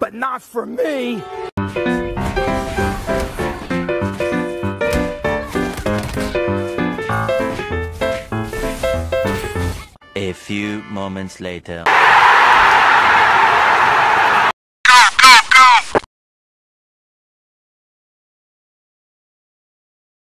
but not for me. A few moments later.